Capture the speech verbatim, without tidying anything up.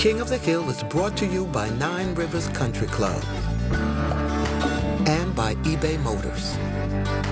King of the Hill is brought to you by Nine Rivers Country Club and by eBay Motors.